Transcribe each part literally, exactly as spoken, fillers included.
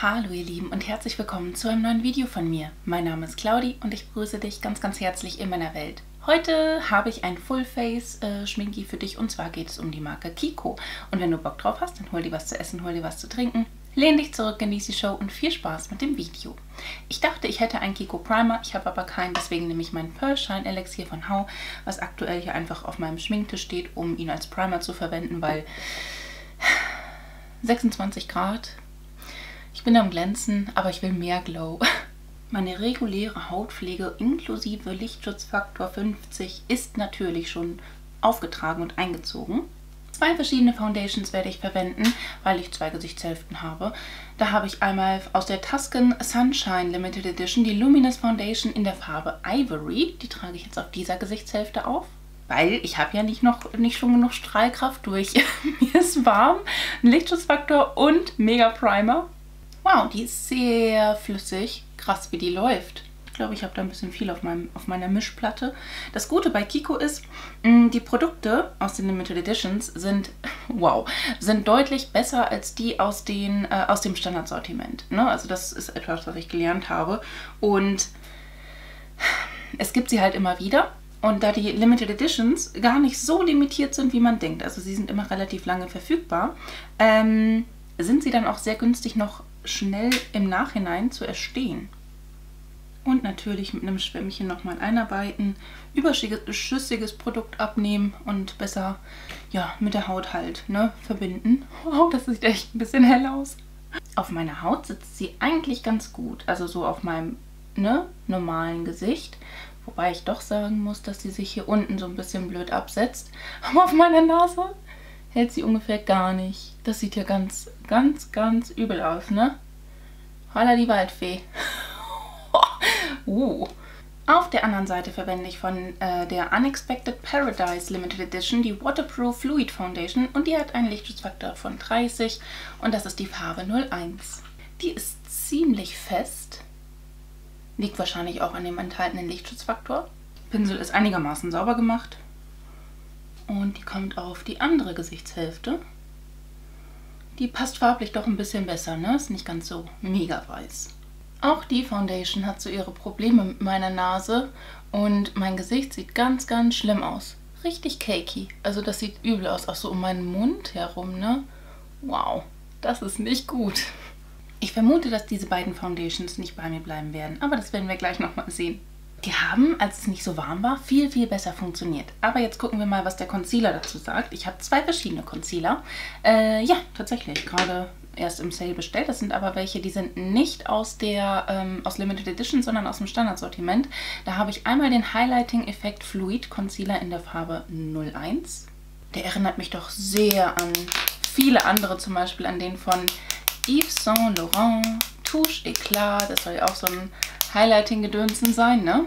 Hallo ihr Lieben und herzlich willkommen zu einem neuen Video von mir. Mein Name ist Claudi und ich begrüße dich ganz ganz herzlich in meiner Welt. Heute habe ich ein Full-Face-Schminki äh, für dich und zwar geht es um die Marke Kiko. Und wenn du Bock drauf hast, dann hol dir was zu essen, hol dir was zu trinken, lehn dich zurück, genieß die Show und viel Spaß mit dem Video. Ich dachte, ich hätte einen Kiko Primer, ich habe aber keinen, deswegen nehme ich meinen Pearl Shine Elixier von Hau, was aktuell hier einfach auf meinem Schminktisch steht, um ihn als Primer zu verwenden, weil sechsundzwanzig Grad. Ich bin am Glänzen, aber ich will mehr Glow. Meine reguläre Hautpflege inklusive Lichtschutzfaktor fünfzig ist natürlich schon aufgetragen und eingezogen. Zwei verschiedene Foundations werde ich verwenden, weil ich zwei Gesichtshälften habe. Da habe ich einmal aus der Tuscan Sunshine Limited Edition die Luminous Foundation in der Farbe Ivory. Die trage ich jetzt auf dieser Gesichtshälfte auf. Weil ich habe ja nicht noch nicht schon genug Strahlkraft durch. Mir ist warm, ein Lichtschutzfaktor und Mega Primer. Wow, die ist sehr flüssig. Krass, wie die läuft. Ich glaube, ich habe da ein bisschen viel auf, meinem, auf meiner Mischplatte. Das Gute bei Kiko ist, mh, die Produkte aus den Limited Editions sind, wow, sind deutlich besser als die aus, den, äh, aus dem Standardsortiment. Ne? Also das ist etwas, was ich gelernt habe. Und es gibt sie halt immer wieder. Und da die Limited Editions gar nicht so limitiert sind, wie man denkt, also sie sind immer relativ lange verfügbar, ähm, sind sie dann auch sehr günstig noch schnell im Nachhinein zu erstehen. Und natürlich mit einem Schwämmchen nochmal einarbeiten, überschüssiges Produkt abnehmen und besser ja, mit der Haut halt ne, verbinden. Wow, das sieht echt ein bisschen hell aus. Auf meiner Haut sitzt sie eigentlich ganz gut, also so auf meinem ne, normalen Gesicht. Wobei ich doch sagen muss, dass sie sich hier unten so ein bisschen blöd absetzt. Aber auf meiner Nase hält sie ungefähr gar nicht. Das sieht ja ganz, ganz, ganz übel aus, ne? Holla die Waldfee. uh. Auf der anderen Seite verwende ich von äh, der Unexpected Paradise Limited Edition die Waterproof Fluid Foundation und die hat einen Lichtschutzfaktor von dreißig und das ist die Farbe null eins. Die ist ziemlich fest. Liegt wahrscheinlich auch an dem enthaltenen Lichtschutzfaktor. Pinsel ist einigermaßen sauber gemacht. Und die kommt auf die andere Gesichtshälfte. Die passt farblich doch ein bisschen besser, ne? Ist nicht ganz so mega weiß. Auch die Foundation hat so ihre Probleme mit meiner Nase. Und mein Gesicht sieht ganz, ganz schlimm aus. Richtig cakey. Also das sieht übel aus, auch so um meinen Mund herum, ne? Wow, das ist nicht gut. Ich vermute, dass diese beiden Foundations nicht bei mir bleiben werden, aber das werden wir gleich nochmal sehen. Die haben, als es nicht so warm war, viel, viel besser funktioniert. Aber jetzt gucken wir mal, was der Concealer dazu sagt. Ich habe zwei verschiedene Concealer. Äh, ja, tatsächlich, gerade erst im Sale bestellt. Das sind aber welche, die sind nicht aus der ähm, aus Limited Edition, sondern aus dem Standardsortiment. Da habe ich einmal den Highlighting Effect Fluid Concealer in der Farbe null eins. Der erinnert mich doch sehr an viele andere, zum Beispiel an den von Yves Saint Laurent Touche Eclat, das soll ja auch so ein Highlighting-Gedönsen sein, ne?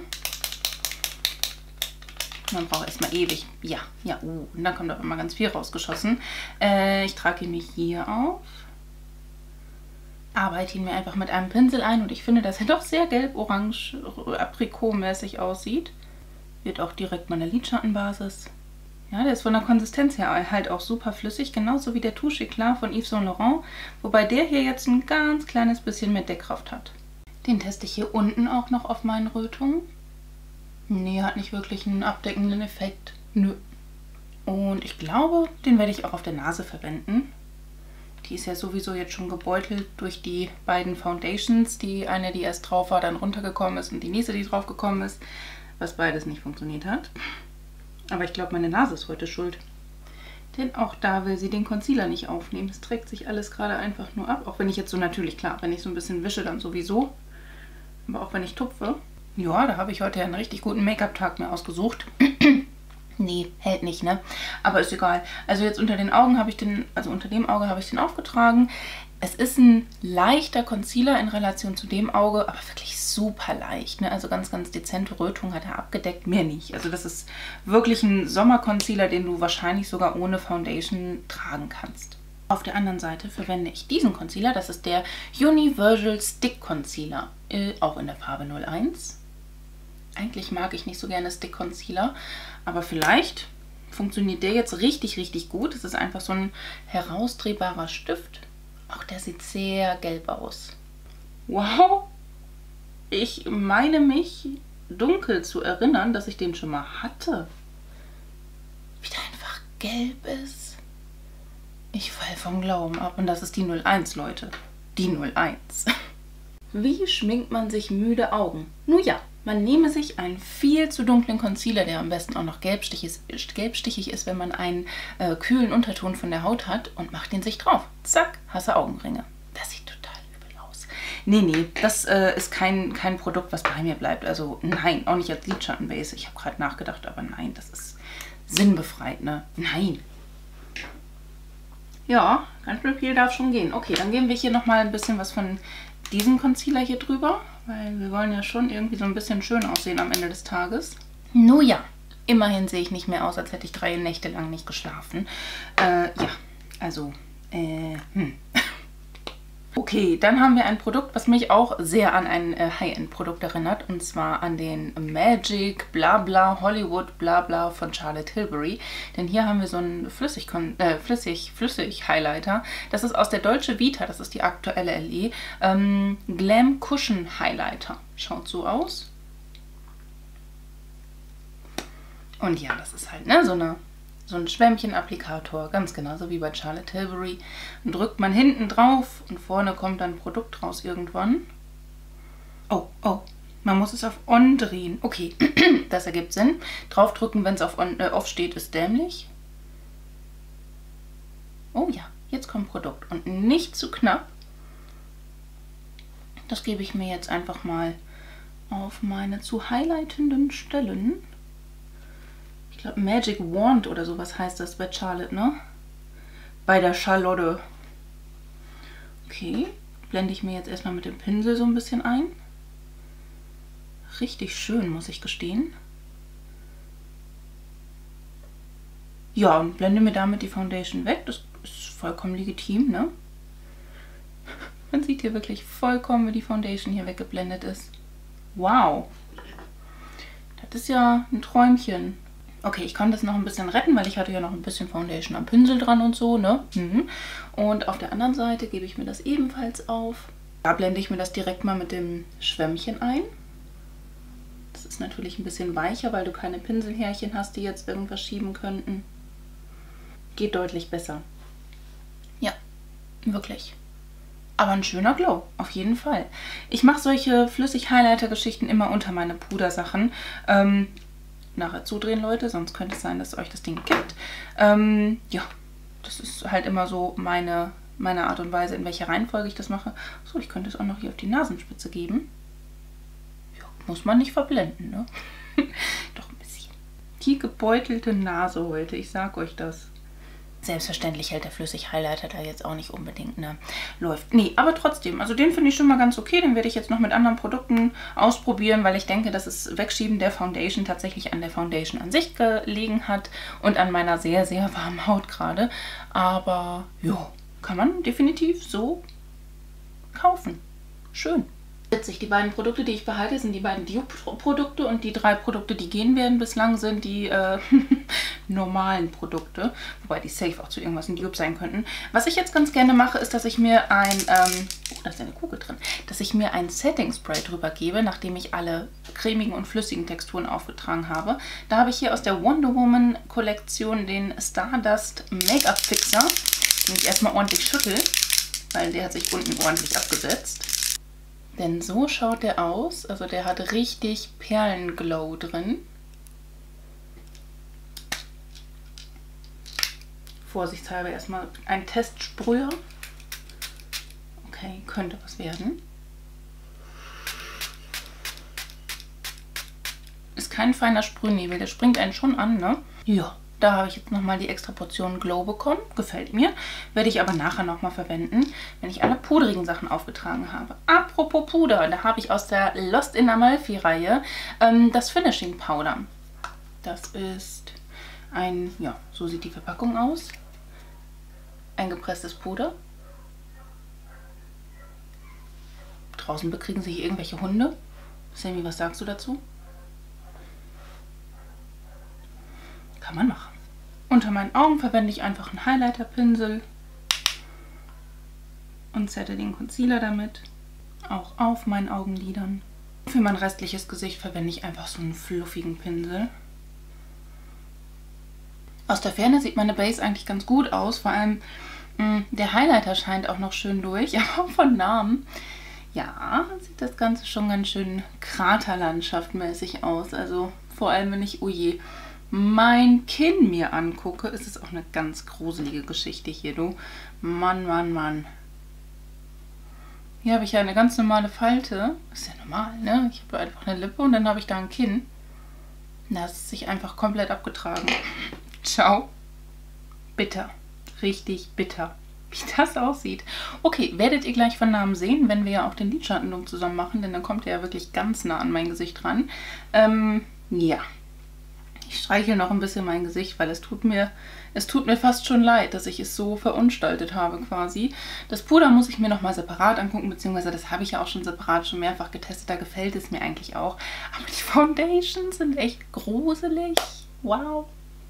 Man braucht erstmal ewig. Ja, ja, uh, und dann kommt aber mal ganz viel rausgeschossen. Äh, ich trage ihn mir hier auf. Arbeite ihn mir einfach mit einem Pinsel ein und ich finde, dass er doch sehr gelb-orange, aprikotmäßig aussieht. Wird auch direkt meine Lidschattenbasis. Ja, der ist von der Konsistenz her halt auch super flüssig, genauso wie der Touche Eclat von Yves Saint Laurent, wobei der hier jetzt ein ganz kleines bisschen mehr Deckkraft hat. Den teste ich hier unten auch noch auf meinen Rötungen. Nee, hat nicht wirklich einen abdeckenden Effekt. Nö. Und ich glaube, den werde ich auch auf der Nase verwenden. Die ist ja sowieso jetzt schon gebeutelt durch die beiden Foundations. Die eine, die erst drauf war, dann runtergekommen ist und die nächste, die drauf gekommen ist, was beides nicht funktioniert hat. Aber ich glaube, meine Nase ist heute schuld. Denn auch da will sie den Concealer nicht aufnehmen. Es trägt sich alles gerade einfach nur ab. Auch wenn ich jetzt so natürlich, klar, wenn ich so ein bisschen wische, dann sowieso. Aber auch wenn ich tupfe. Ja, da habe ich heute einen richtig guten Make-up-Tag mir ausgesucht. Nee, hält nicht, ne? Aber ist egal. Also jetzt unter den Augen habe ich den, also unter dem Auge habe ich den aufgetragen. Es ist ein leichter Concealer in Relation zu dem Auge, aber wirklich super leicht, ne? Also ganz, ganz dezente Rötung hat er abgedeckt, mehr nicht. Also das ist wirklich ein Sommerconcealer, den du wahrscheinlich sogar ohne Foundation tragen kannst. Auf der anderen Seite verwende ich diesen Concealer, das ist der Universal Stick Concealer, äh, auch in der Farbe null eins. Eigentlich mag ich nicht so gerne Stick Concealer, aber vielleicht funktioniert der jetzt richtig, richtig gut. Es ist einfach so ein herausdrehbarer Stift. Auch der sieht sehr gelb aus. Wow. Ich meine mich dunkel zu erinnern, dass ich den schon mal hatte. Wie der einfach gelb ist. Ich fall vom Glauben ab. Und das ist die null eins, Leute. Die null eins. Wie schminkt man sich müde Augen? Nun ja, man nehme sich einen viel zu dunklen Concealer, der am besten auch noch gelbstichig ist, gelbstichig ist wenn man einen äh, kühlen Unterton von der Haut hat, und macht den sich drauf. Zack, hast du Augenringe. Das sieht total übel aus. Nee, nee, das äh, ist kein, kein Produkt, was bei mir bleibt. Also nein, auch nicht als Lidschattenbase. Ich habe gerade nachgedacht, aber nein, das ist sinnbefreit, ne? Nein. Ja, ganz viel darf schon gehen. Okay, dann geben wir hier nochmal ein bisschen was von diesem Concealer hier drüber, weil wir wollen ja schon irgendwie so ein bisschen schön aussehen am Ende des Tages. Nun ja, immerhin sehe ich nicht mehr aus, als hätte ich drei Nächte lang nicht geschlafen. Äh, ja, also, äh, hm. Okay, dann haben wir ein Produkt, was mich auch sehr an ein äh, High-End-Produkt erinnert, und zwar an den Magic Blabla Hollywood Blabla von Charlotte Tilbury. Denn hier haben wir so einen Flüssig, äh, Flüssig, Flüssig Highlighter. Das ist aus der Dolce Vita, das ist die aktuelle L E. Ähm, Glam Cushion Highlighter. Schaut so aus. Und ja, das ist halt, ne, so eine... So ein Schwämmchen-Applikator, ganz genauso wie bei Charlotte Tilbury. Dann drückt man hinten drauf und vorne kommt dann ein Produkt raus irgendwann. Oh, oh, man muss es auf On drehen. Okay, das ergibt Sinn. Draufdrücken, wenn es auf On, äh, Off steht, ist dämlich. Oh ja, jetzt kommt Produkt und nicht zu knapp. Das gebe ich mir jetzt einfach mal auf meine zu highlightenden Stellen. Ich glaube, Magic Wand oder sowas heißt das bei Charlotte, ne? Bei der Charlotte. Okay, blende ich mir jetzt erstmal mit dem Pinsel so ein bisschen ein. Richtig schön, muss ich gestehen. Ja, und blende mir damit die Foundation weg. Das ist vollkommen legitim, ne? Man sieht hier wirklich vollkommen, wie die Foundation hier weggeblendet ist. Wow. Das ist ja ein Träumchen. Okay, ich konnte das noch ein bisschen retten, weil ich hatte ja noch ein bisschen Foundation am Pinsel dran und so, ne? Mhm. Und auf der anderen Seite gebe ich mir das ebenfalls auf. Da blende ich mir das direkt mal mit dem Schwämmchen ein. Das ist natürlich ein bisschen weicher, weil du keine Pinselhärchen hast, die jetzt irgendwas schieben könnten. Geht deutlich besser. Ja, wirklich. Aber ein schöner Glow, auf jeden Fall. Ich mache solche Flüssig-Highlighter-Geschichten immer unter meine Pudersachen. Ähm, nachher zudrehen, Leute, sonst könnte es sein, dass euch das Ding kippt. Ähm, ja, das ist halt immer so meine, meine Art und Weise, in welcher Reihenfolge ich das mache. So, ich könnte es auch noch hier auf die Nasenspitze geben. Ja, muss man nicht verblenden, ne? Doch ein bisschen. Die gebeutelte Nase heute, ich sag euch das. Selbstverständlich hält der Flüssig-Highlighter da jetzt auch nicht unbedingt, ne, läuft. Nee, aber trotzdem, also den finde ich schon mal ganz okay. Den werde ich jetzt noch mit anderen Produkten ausprobieren, weil ich denke, dass das Wegschieben der Foundation tatsächlich an der Foundation an sich gelegen hat und an meiner sehr, sehr warmen Haut gerade. Aber ja, kann man definitiv so kaufen. Schön. Witzig, die beiden Produkte, die ich behalte, sind die beiden Dupe-Produkte, und die drei Produkte, die gehen werden bislang, sind die äh, normalen Produkte, wobei die safe auch zu irgendwas ein Dupe sein könnten. Was ich jetzt ganz gerne mache, ist, dass ich mir ein, ähm, oh, da ist eine Kugel drin, dass ich mir ein Setting Spray drüber gebe, nachdem ich alle cremigen und flüssigen Texturen aufgetragen habe. Da habe ich hier aus der Wonder Woman Kollektion den Stardust Make-up Fixer, den ich erstmal ordentlich schüttel, weil der hat sich unten ordentlich abgesetzt. Denn so schaut der aus. Also der hat richtig Perlenglow drin. Vorsichtshalber erstmal ein Testsprüher. Okay, könnte was werden. Ist kein feiner Sprühnebel, der springt einen schon an, ne? Ja. Da habe ich jetzt nochmal die extra Portion Glow bekommen. Gefällt mir. Werde ich aber nachher nochmal verwenden, wenn ich alle pudrigen Sachen aufgetragen habe. Apropos Puder, da habe ich aus der Lost in Amalfi-Reihe ähm, das Finishing Powder. Das ist ein, ja, so sieht die Verpackung aus. Ein gepresstes Puder. Draußen bekriegen sich irgendwelche Hunde. Sammy, was sagst du dazu? Kann man machen. Unter meinen Augen verwende ich einfach einen Highlighter-Pinsel und sette den Concealer damit. auch auf meinen Augenlidern. Für mein restliches Gesicht verwende ich einfach so einen fluffigen Pinsel. Aus der Ferne sieht meine Base eigentlich ganz gut aus, vor allem mh, der Highlighter scheint auch noch schön durch, aber auch von Namen. Ja, sieht das Ganze schon ganz schön kraterlandschaftmäßig aus. Also vor allem, wenn ich, oh je, mein Kinn mir angucke, ist es auch eine ganz gruselige Geschichte hier, du. Mann, Mann, Mann. Hier habe ich ja eine ganz normale Falte. Ist ja normal, ne? Ich habe einfach eine Lippe und dann habe ich da ein Kinn. Das ist sich einfach komplett abgetragen. Ciao. Bitter. Richtig bitter. Wie das aussieht. Okay, werdet ihr gleich von Namen sehen, wenn wir ja auch den Lidschatten zusammen machen, denn dann kommt er ja wirklich ganz nah an mein Gesicht ran. Ähm, ja. Ich streichel noch ein bisschen mein Gesicht, weil es tut mir, es tut mir fast schon leid, dass ich es so verunstaltet habe quasi. Das Puder muss ich mir nochmal separat angucken, beziehungsweise das habe ich ja auch schon separat, schon mehrfach getestet. Da gefällt es mir eigentlich auch. Aber die Foundations sind echt gruselig. Wow.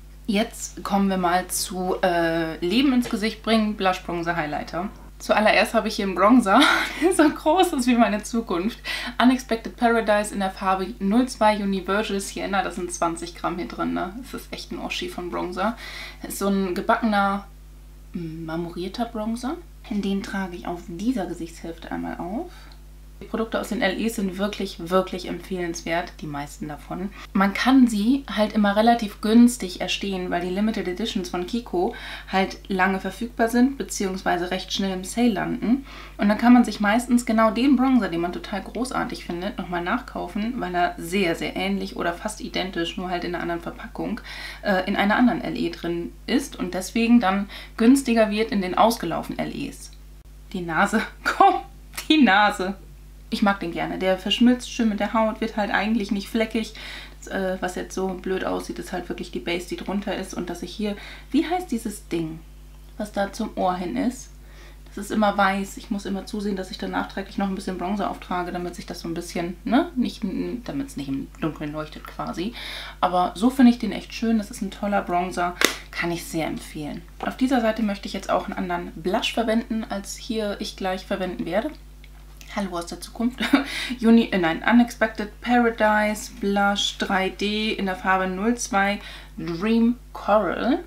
Jetzt kommen wir mal zu äh, Leben ins Gesicht bringen, Blush Bronzer Highlighter. Zuallererst habe ich hier einen Bronzer, der so groß ist wie meine Zukunft. Unexpected Paradise in der Farbe null zwei Universal Sienna, das sind zwanzig Gramm hier drin. Ne? Das ist echt ein Oschi von Bronzer. Das ist so ein gebackener, marmorierter Bronzer. Den trage ich auf dieser Gesichtshälfte einmal auf. Die Produkte aus den L Es sind wirklich, wirklich empfehlenswert, die meisten davon. Man kann sie halt immer relativ günstig erstehen, weil die Limited Editions von Kiko halt lange verfügbar sind, beziehungsweise recht schnell im Sale landen. Und dann kann man sich meistens genau den Bronzer, den man total großartig findet, nochmal nachkaufen, weil er sehr, sehr ähnlich oder fast identisch, nur halt in einer anderen Verpackung, äh, in einer anderen L E drin ist und deswegen dann günstiger wird in den ausgelaufenen L Es. Die Nase, komm, die Nase. Ich mag den gerne. Der verschmilzt schön mit der Haut, wird halt eigentlich nicht fleckig. Das, äh, was jetzt so blöd aussieht, ist halt wirklich die Base, die drunter ist. Und dass ich hier, wie heißt dieses Ding, was da zum Ohr hin ist? Das ist immer weiß. Ich muss immer zusehen, dass ich dann nachträglich noch ein bisschen Bronzer auftrage, damit sich das so ein bisschen, ne, nicht, damit es nicht im Dunkeln leuchtet quasi. Aber so finde ich den echt schön. Das ist ein toller Bronzer. Kann ich sehr empfehlen. Auf dieser Seite möchte ich jetzt auch einen anderen Blush verwenden, als hier ich gleich verwenden werde. Hallo aus der Zukunft. Uni, äh, nein, Unexpected Paradise Blush drei D in der Farbe null zwei Dream Coral.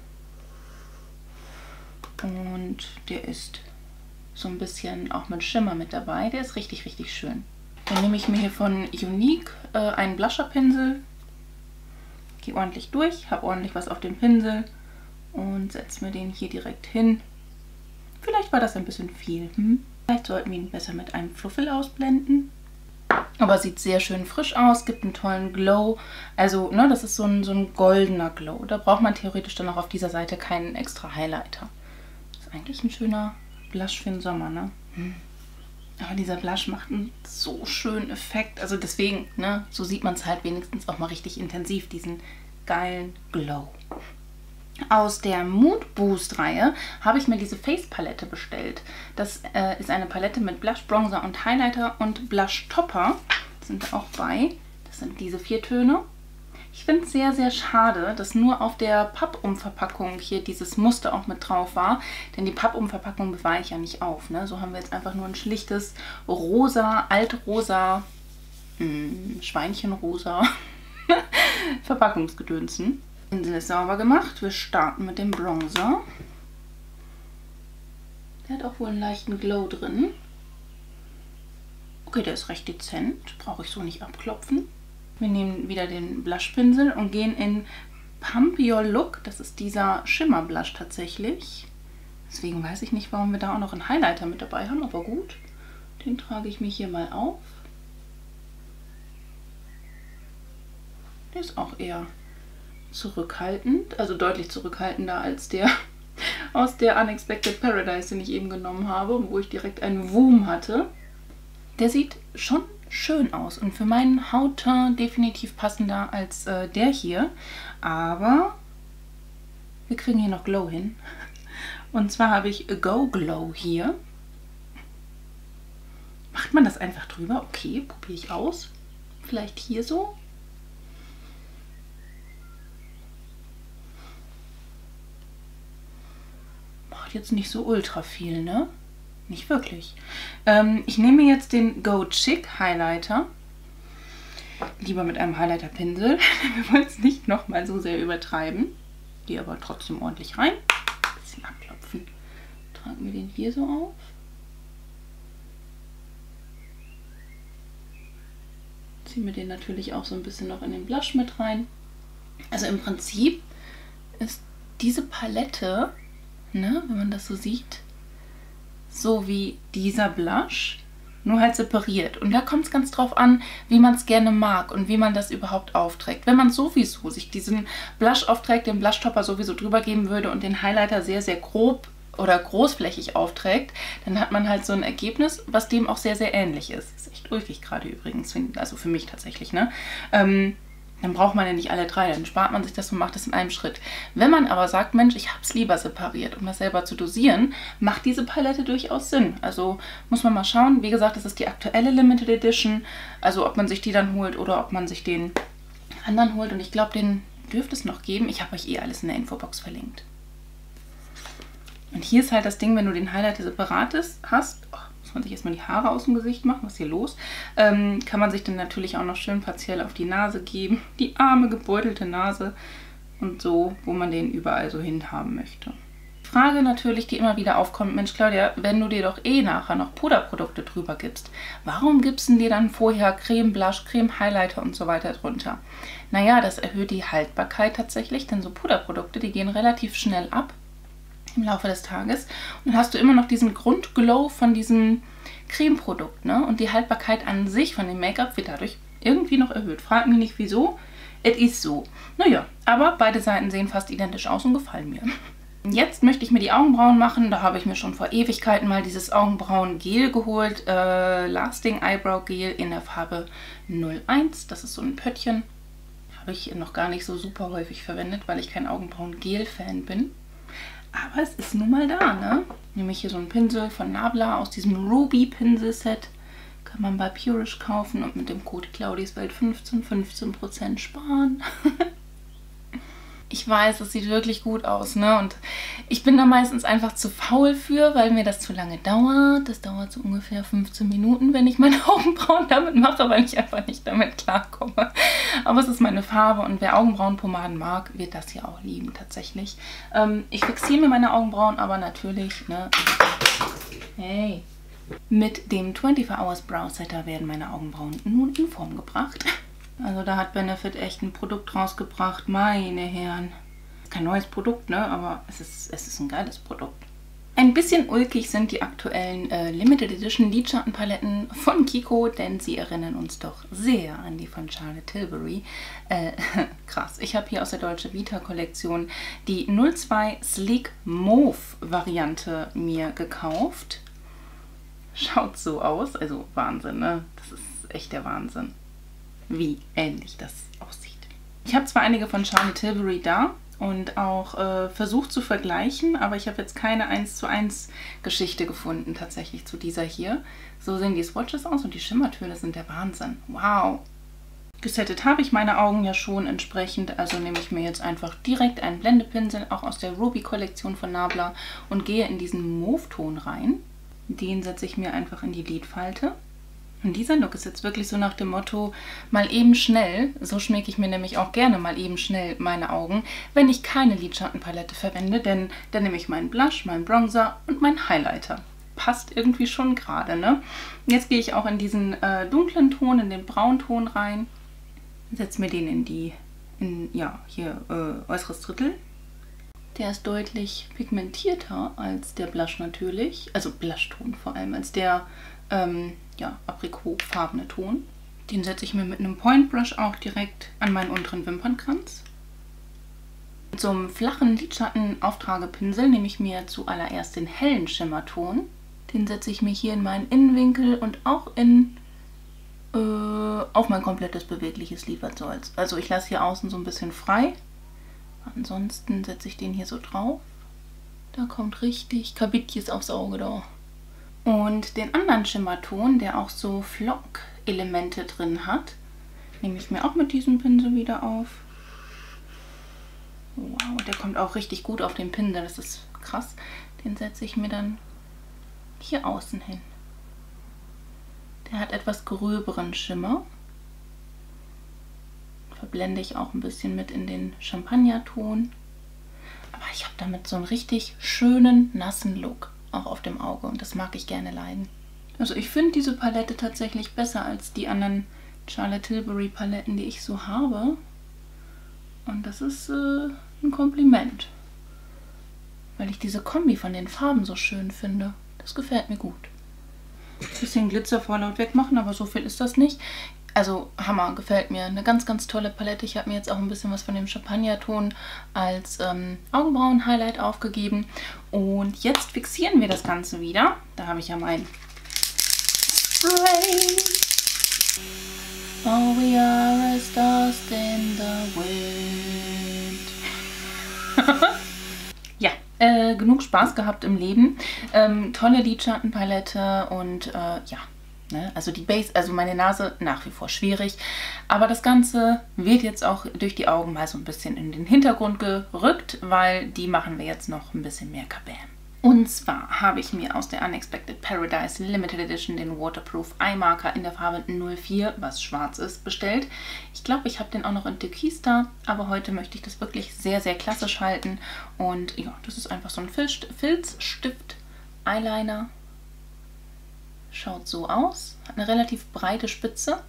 Und der ist so ein bisschen auch mit Schimmer mit dabei. Der ist richtig, richtig schön. Dann nehme ich mir hier von Unique äh, einen Blusher-Pinsel. Gehe ordentlich durch, habe ordentlich was auf dem Pinsel und setze mir den hier direkt hin. Vielleicht war das ein bisschen viel. Hm? Vielleicht sollten wir ihn besser mit einem Fluffel ausblenden. Aber sieht sehr schön frisch aus, gibt einen tollen Glow. Also, ne, das ist so ein, so ein goldener Glow. Da braucht man theoretisch dann auch auf dieser Seite keinen extra Highlighter. Das ist eigentlich ein schöner Blush für den Sommer, ne? Hm. Aber dieser Blush macht einen so schönen Effekt. Also deswegen, ne, so sieht man es halt wenigstens auch mal richtig intensiv, diesen geilen Glow. Aus der Mood Boost Reihe habe ich mir diese Face Palette bestellt. Das äh, ist eine Palette mit Blush, Bronzer und Highlighter und Blush Topper. Sind auch bei. Das sind diese vier Töne. Ich finde es sehr, sehr schade, dass nur auf der Pappumverpackung hier dieses Muster auch mit drauf war. Denn die Pappumverpackung bewahre ich ja nicht auf. Ne? So haben wir jetzt einfach nur ein schlichtes rosa, altrosa, mh, Schweinchenrosa Verpackungsgedönsen. Pinsel ist sauber gemacht. Wir starten mit dem Bronzer. Der hat auch wohl einen leichten Glow drin. Okay, der ist recht dezent. Brauche ich so nicht abklopfen. Wir nehmen wieder den Blushpinsel und gehen in Pump Your Look. Das ist dieser Schimmerblush tatsächlich. Deswegen weiß ich nicht, warum wir da auch noch einen Highlighter mit dabei haben, aber gut. Den trage ich mir hier mal auf. Der ist auch eher zurückhaltend, also deutlich zurückhaltender als der aus der Unexpected Paradise, den ich eben genommen habe, wo ich direkt einen Wurm hatte. Der sieht schon schön aus und für meinen Hautton definitiv passender als äh, der hier, aber wir kriegen hier noch Glow hin. Und zwar habe ich Go Glow hier. Macht man das einfach drüber? Okay, probiere ich aus. Vielleicht hier so. Macht jetzt nicht so ultra viel, ne? nicht wirklich. Ähm, ich nehme jetzt den Go Chic Highlighter. Lieber mit einem Highlighter-Pinsel. Wir wollen es nicht nochmal so sehr übertreiben. Gehe aber trotzdem ordentlich rein. Ein bisschen abklopfen. Tragen wir den hier so auf. Ziehen wir den natürlich auch so ein bisschen noch in den Blush mit rein. Also im Prinzip ist diese Palette, ne, wenn man das so sieht, so wie dieser Blush, nur halt separiert. Und da kommt es ganz drauf an, wie man es gerne mag und wie man das überhaupt aufträgt. Wenn man sowieso sich diesen Blush aufträgt, den Blushtopper sowieso drüber geben würde und den Highlighter sehr, sehr grob oder großflächig aufträgt, dann hat man halt so ein Ergebnis, was dem auch sehr, sehr ähnlich ist. Ist echt ulkig gerade übrigens, also für mich tatsächlich, ne? Ähm, Dann braucht man ja nicht alle drei, dann spart man sich das und macht das in einem Schritt. Wenn man aber sagt, Mensch, ich habe es lieber separiert, um das selber zu dosieren, macht diese Palette durchaus Sinn. Also muss man mal schauen. Wie gesagt, das ist die aktuelle Limited Edition. Also ob man sich die dann holt oder ob man sich den anderen holt. Und ich glaube, den dürfte es noch geben. Ich habe euch eh alles in der Infobox verlinkt. Und hier ist halt das Ding, wenn du den Highlighter separat hast, oh, muss man sich erstmal die Haare aus dem Gesicht machen, was ist hier los, ähm, kann man sich dann natürlich auch noch schön partiell auf die Nase geben, die arme gebeutelte Nase und so, wo man den überall so hin haben möchte. Frage natürlich, die immer wieder aufkommt, Mensch Claudia, wenn du dir doch eh nachher noch Puderprodukte drüber gibst, warum gibst du dir dann vorher Creme, Blush, Creme, Highlighter und so weiter drunter? Naja, das erhöht die Haltbarkeit tatsächlich, denn so Puderprodukte, die gehen relativ schnell ab im Laufe des Tages. Und dann hast du immer noch diesen Grundglow von diesem Cremeprodukt, ne? Und die Haltbarkeit an sich von dem Make-up wird dadurch irgendwie noch erhöht. Frag mich nicht wieso, es ist so. Naja, aber beide Seiten sehen fast identisch aus und gefallen mir. Jetzt möchte ich mir die Augenbrauen machen. Da habe ich mir schon vor Ewigkeiten mal dieses Augenbrauen-Gel geholt. Äh, Lasting Eyebrow Gel in der Farbe null eins. Das ist so ein Pöttchen. Habe ich noch gar nicht so super häufig verwendet, weil ich kein Augenbrauen-Gel-Fan bin. Aber es ist nun mal da, ne? Nehme ich hier so einen Pinsel von Nabla aus diesem Ruby Pinselset. Kann man bei Purish kaufen und mit dem Code Claudieswelt fünfzehn, fünfzehn Prozent sparen. Ich weiß, es sieht wirklich gut aus, ne? Und ich bin da meistens einfach zu faul für, weil mir das zu lange dauert. Das dauert so ungefähr fünfzehn Minuten, wenn ich meine Augenbrauen damit mache, weil ich einfach nicht damit klarkomme. Aber es ist meine Farbe und wer Augenbrauenpomaden mag, wird das hier auch lieben, tatsächlich. Ähm, ich fixiere mir meine Augenbrauen aber natürlich, ne? Hey! Mit dem vierundzwanzig Hours Brow Setter werden meine Augenbrauen nun in Form gebracht. Also da hat Benefit echt ein Produkt rausgebracht, meine Herren. Kein neues Produkt, ne? Aber es ist, es ist ein geiles Produkt. Ein bisschen ulkig sind die aktuellen äh, Limited Edition Lidschattenpaletten von Kiko, denn sie erinnern uns doch sehr an die von Charlotte Tilbury. Äh, krass. Ich habe hier aus der Dolce Vita Kollektion die null zwei Sleek Mauve Variante mir gekauft. Schaut so aus, also Wahnsinn, ne? Das ist echt der Wahnsinn, wie ähnlich das aussieht. Ich habe zwar einige von Charlotte Tilbury da und auch äh, versucht zu vergleichen, aber ich habe jetzt keine eins zu eins Geschichte gefunden tatsächlich zu dieser hier. So sehen die Swatches aus und die Schimmertöne sind der Wahnsinn. Wow! Gesettet habe ich meine Augen ja schon entsprechend, also nehme ich mir jetzt einfach direkt einen Blendepinsel, auch aus der Ruby-Kollektion von Nabla, und gehe in diesen Mauve-Ton rein. Den setze ich mir einfach in die Lidfalte. Und dieser Look ist jetzt wirklich so nach dem Motto, mal eben schnell, so schminke ich mir nämlich auch gerne mal eben schnell meine Augen, wenn ich keine Lidschattenpalette verwende, denn dann nehme ich meinen Blush, meinen Bronzer und meinen Highlighter. Passt irgendwie schon gerade, ne? Jetzt gehe ich auch in diesen äh, dunklen Ton, in den Braunton rein, setze mir den in die, in, ja, hier äh, äußeres Drittel. Der ist deutlich pigmentierter als der Blush natürlich, also Blushton vor allem, als der ähm, ja, aprikotfarbene Ton. Den setze ich mir mit einem Point Brush auch direkt an meinen unteren Wimpernkranz. Mit so einem flachen Lidschatten-Auftragepinsel nehme ich mir zuallererst den hellen Schimmerton. Den setze ich mir hier in meinen Innenwinkel und auch in äh, auf mein komplettes bewegliches Lid, was soll's. Also ich lasse hier außen so ein bisschen frei. Ansonsten setze ich den hier so drauf. Da kommt richtig Kabitjes aufs Auge da. Und den anderen Schimmerton, der auch so Flock-Elemente drin hat, nehme ich mir auch mit diesem Pinsel wieder auf. Wow, der kommt auch richtig gut auf den Pinsel, das ist krass. Den setze ich mir dann hier außen hin. Der hat etwas gröberen Schimmer. Verblende ich auch ein bisschen mit in den Champagnerton. Aber ich habe damit so einen richtig schönen, nassen Look auch auf dem Auge und das mag ich gerne leiden. Also ich finde diese Palette tatsächlich besser als die anderen Charlotte Tilbury Paletten, die ich so habe. Und das ist äh, ein Kompliment. Weil ich diese Kombi von den Farben so schön finde. Das gefällt mir gut. Ein bisschen Glitzer vorlaut wegmachen, aber so viel ist das nicht. Also Hammer, gefällt mir. Eine ganz, ganz tolle Palette. Ich habe mir jetzt auch ein bisschen was von dem Champagnerton als ähm, Augenbrauen-Highlight aufgegeben. Und jetzt fixieren wir das Ganze wieder. Da habe ich ja mein Spray. Oh, we are as dust in the wind. Ja, äh, genug Spaß gehabt im Leben. Ähm, tolle Lidschattenpalette und äh, ja. Ne? Also die Base, also meine Nase nach wie vor schwierig, aber das Ganze wird jetzt auch durch die Augen mal so ein bisschen in den Hintergrund gerückt, weil die machen wir jetzt noch ein bisschen mehr Kabam. Und zwar habe ich mir aus der Unexpected Paradise Limited Edition den Waterproof Eye Marker in der Farbe null vier, was schwarz ist, bestellt. Ich glaube, ich habe den auch noch in Türkis da, aber heute möchte ich das wirklich sehr, sehr klassisch halten. Und ja, das ist einfach so ein Filzstift-Eyeliner. Schaut so aus. Hat eine relativ breite Spitze.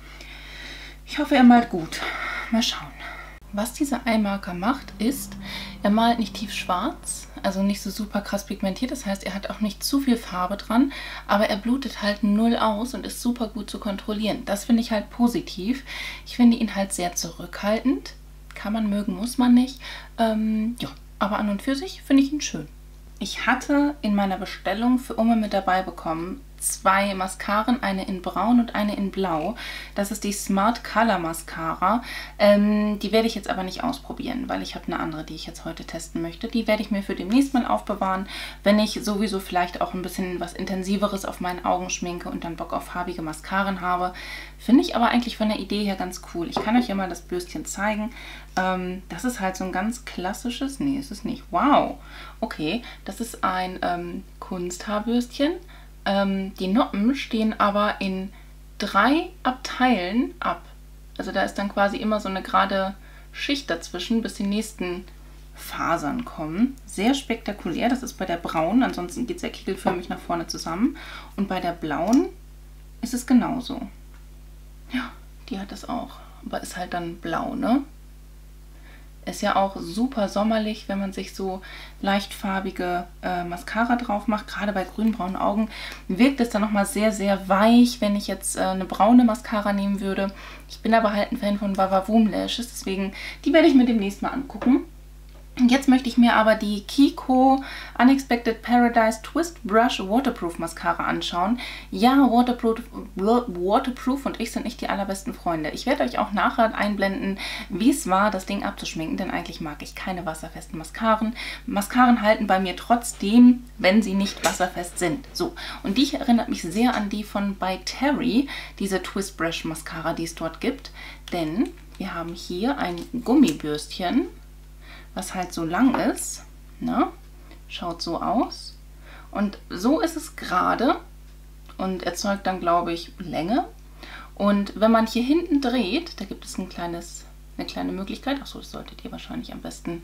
Ich hoffe, er malt gut. Mal schauen. Was dieser Eye-Marker macht, ist, er malt nicht tief schwarz, also nicht so super krass pigmentiert. Das heißt, er hat auch nicht zu viel Farbe dran, aber er blutet halt null aus und ist super gut zu kontrollieren. Das finde ich halt positiv. Ich finde ihn halt sehr zurückhaltend. Kann man mögen, muss man nicht. Ähm, ja, aber an und für sich finde ich ihn schön. Ich hatte in meiner Bestellung für Umme mit dabei bekommen zwei Mascaren, eine in Braun und eine in Blau. Das ist die Smart Color Mascara. Ähm, die werde ich jetzt aber nicht ausprobieren, weil ich habe eine andere, die ich jetzt heute testen möchte. Die werde ich mir für demnächst mal aufbewahren, wenn ich sowieso vielleicht auch ein bisschen was Intensiveres auf meinen Augen schminke und dann Bock auf farbige Mascaren habe. Finde ich aber eigentlich von der Idee her ganz cool. Ich kann euch ja mal das Bürstchen zeigen. Ähm, das ist halt so ein ganz klassisches... Nee, ist es nicht. Wow! Okay, das ist ein ähm, Kunsthaarbürstchen. Ähm, die Noppen stehen aber in drei Abteilen ab. Also da ist dann quasi immer so eine gerade Schicht dazwischen, bis die nächsten Fasern kommen. Sehr spektakulär. Das ist bei der braunen, ansonsten geht es ja kegelförmig nach vorne zusammen. Und bei der blauen ist es genauso. Ja, die hat das auch. Aber ist halt dann blau, ne? Ist ja auch super sommerlich, wenn man sich so leichtfarbige äh, Mascara drauf macht. Gerade bei grünbraunen Augen wirkt es dann nochmal sehr, sehr weich, wenn ich jetzt äh, eine braune Mascara nehmen würde. Ich bin aber halt ein Fan von Vavavoom Lashes, deswegen die werde ich mir demnächst mal angucken. Jetzt möchte ich mir aber die Kiko Unexpected Paradise Twist Brush Waterproof Mascara anschauen. Ja, Waterproof, Waterproof und ich sind nicht die allerbesten Freunde. Ich werde euch auch nachher einblenden, wie es war, das Ding abzuschminken, denn eigentlich mag ich keine wasserfesten Mascaren. Mascaren halten bei mir trotzdem, wenn sie nicht wasserfest sind. So, und die erinnert mich sehr an die von By Terry, diese Twist Brush Mascara, die es dort gibt. Denn wir haben hier ein Gummibürstchen, was halt so lang ist, ne? Schaut so aus. Und so ist es gerade und erzeugt dann, glaube ich, Länge. Und wenn man hier hinten dreht, da gibt es ein kleines, eine kleine Möglichkeit. Achso, das solltet ihr wahrscheinlich am besten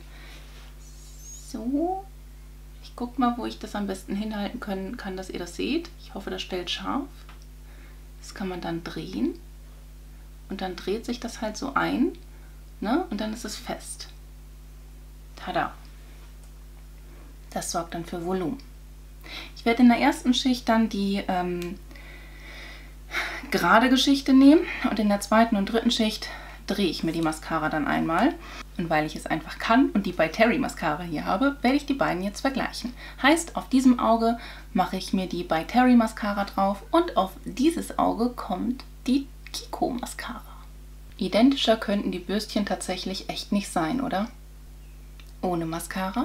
so. Ich gucke mal, wo ich das am besten hinhalten können kann, dass ihr das seht. Ich hoffe, das stellt scharf. Das kann man dann drehen. Und dann dreht sich das halt so ein, ne? Und dann ist es fest. Tada! Das sorgt dann für Volumen. Ich werde in der ersten Schicht dann die ähm, gerade Geschichte nehmen und in der zweiten und dritten Schicht drehe ich mir die Mascara dann einmal. Und weil ich es einfach kann und die By Terry Mascara hier habe, werde ich die beiden jetzt vergleichen. Heißt, auf diesem Auge mache ich mir die By Terry Mascara drauf und auf dieses Auge kommt die Kiko Mascara. Identischer könnten die Bürstchen tatsächlich echt nicht sein, oder? Ohne Mascara.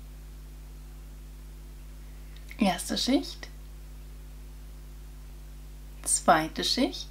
Erste Schicht. Zweite Schicht.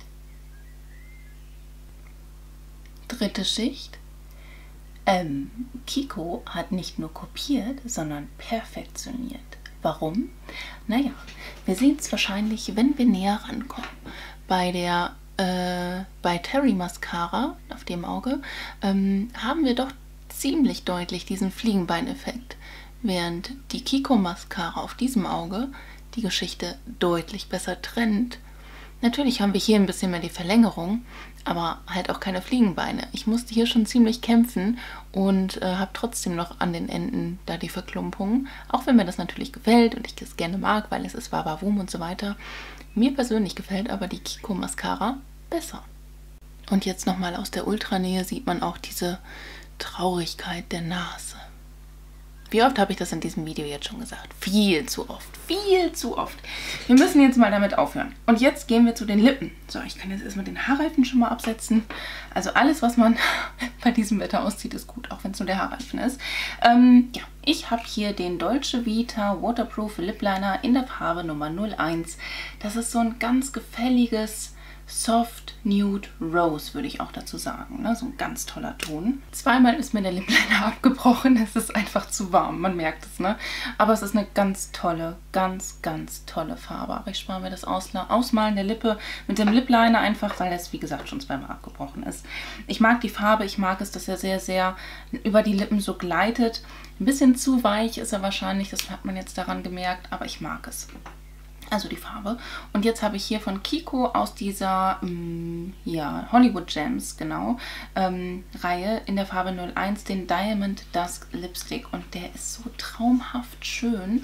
Dritte Schicht. Ähm, Kiko hat nicht nur kopiert, sondern perfektioniert. Warum? Naja, wir sehen es wahrscheinlich, wenn wir näher rankommen. Bei der äh, bei Terry Mascara auf dem Auge ähm, haben wir doch ziemlich deutlich diesen Fliegenbeineffekt, während die Kiko Mascara auf diesem Auge die Geschichte deutlich besser trennt. Natürlich haben wir hier ein bisschen mehr die Verlängerung, aber halt auch keine Fliegenbeine. Ich musste hier schon ziemlich kämpfen und äh, habe trotzdem noch an den Enden da die Verklumpungen. Auch wenn mir das natürlich gefällt und ich es gerne mag, weil es ist Wawawum und so weiter. Mir persönlich gefällt aber die Kiko Mascara besser. Und jetzt nochmal aus der Ultranähe sieht man auch diese Traurigkeit der Nase. Wie oft habe ich das in diesem Video jetzt schon gesagt? Viel zu oft, viel zu oft. Wir müssen jetzt mal damit aufhören. Und jetzt gehen wir zu den Lippen. So, ich kann jetzt erstmal den Haarreifen schon mal absetzen. Also alles, was man bei diesem Wetter auszieht, ist gut, auch wenn es nur der Haarreifen ist. Ähm, ja, ich habe hier den Dolce Vita Waterproof Lip Liner in der Farbe Nummer null eins. Das ist so ein ganz gefälliges Soft Nude Rose, würde ich auch dazu sagen. Ne? So ein ganz toller Ton. Zweimal ist mir der Lip Liner abgebrochen. Es ist einfach zu warm, man merkt es, ne? Aber es ist eine ganz tolle, ganz, ganz tolle Farbe. Aber ich spare mir das Ausla Ausmalen der Lippe mit dem Lip Liner einfach, weil es, wie gesagt, schon zweimal abgebrochen ist. Ich mag die Farbe, ich mag es, dass er sehr, sehr über die Lippen so gleitet. Ein bisschen zu weich ist er wahrscheinlich, das hat man jetzt daran gemerkt, aber ich mag es. Also die Farbe. Und jetzt habe ich hier von Kiko aus dieser ähm, ja, Hollywood Gems, genau, ähm, Reihe in der Farbe null eins den Diamond Dusk Lipstick. Und der ist so traumhaft schön.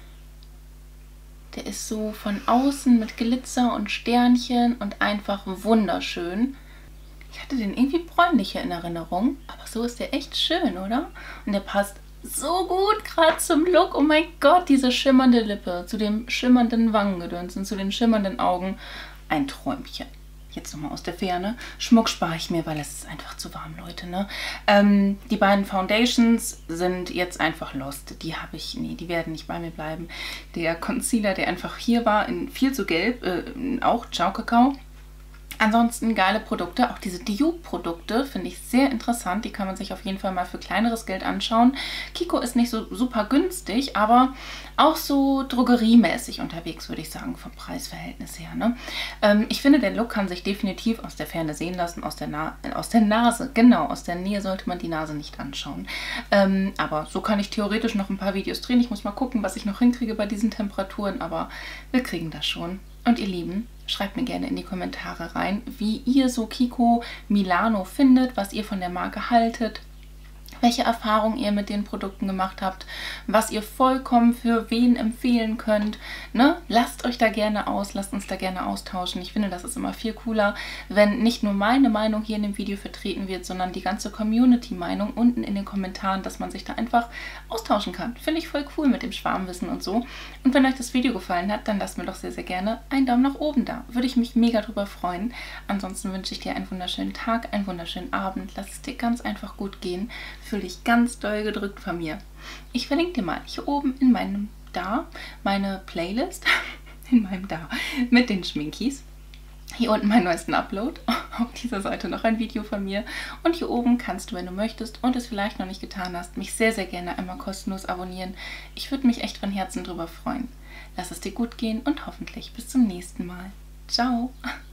Der ist so von außen mit Glitzer und Sternchen und einfach wunderschön. Ich hatte den irgendwie bräunlicher in Erinnerung, aber so ist der echt schön, oder? Und der passt so gut gerade zum Look. Oh mein Gott, diese schimmernde Lippe zu dem schimmernden Wangengedöns und zu den schimmernden Augen. Ein Träumchen. Jetzt nochmal aus der Ferne. Schmuck spare ich mir, weil es ist einfach zu warm, Leute. Ne? Ähm, die beiden Foundations sind jetzt einfach lost. Die habe ich, nee, die werden nicht bei mir bleiben. Der Concealer, der einfach hier war, in viel zu gelb, äh, auch Ciao Kakao. Ansonsten geile Produkte, auch diese Dupe-Produkte finde ich sehr interessant. Die kann man sich auf jeden Fall mal für kleineres Geld anschauen. Kiko ist nicht so super günstig, aber auch so drogeriemäßig unterwegs, würde ich sagen, vom Preisverhältnis her. Ne? Ähm, ich finde, der Look kann sich definitiv aus der Ferne sehen lassen, aus der, Na äh, aus der Nase. Genau, aus der Nähe sollte man die Nase nicht anschauen. Ähm, aber so kann ich theoretisch noch ein paar Videos drehen. Ich muss mal gucken, was ich noch hinkriege bei diesen Temperaturen, aber wir kriegen das schon. Und ihr Lieben, schreibt mir gerne in die Kommentare rein, wie ihr so Kiko Milano findet, was ihr von der Marke haltet, welche Erfahrungen ihr mit den Produkten gemacht habt, was ihr vollkommen für wen empfehlen könnt. Ne? Lasst euch da gerne aus, lasst uns da gerne austauschen. Ich finde, das ist immer viel cooler, wenn nicht nur meine Meinung hier in dem Video vertreten wird, sondern die ganze Community-Meinung unten in den Kommentaren, dass man sich da einfach austauschen kann. Finde ich voll cool mit dem Schwarmwissen und so. Und wenn euch das Video gefallen hat, dann lasst mir doch sehr, sehr gerne einen Daumen nach oben da. Würde ich mich mega drüber freuen. Ansonsten wünsche ich dir einen wunderschönen Tag, einen wunderschönen Abend. Lass es dir ganz einfach gut gehen. Fühl dich ganz doll gedrückt von mir. Ich verlinke dir mal hier oben in meinem Da meine Playlist, in meinem Da mit den Schminkies. Hier unten meinen neuesten Upload, auf dieser Seite noch ein Video von mir und hier oben kannst du, wenn du möchtest und es vielleicht noch nicht getan hast, mich sehr, sehr gerne einmal kostenlos abonnieren. Ich würde mich echt von Herzen drüber freuen. Lass es dir gut gehen und hoffentlich bis zum nächsten Mal. Ciao!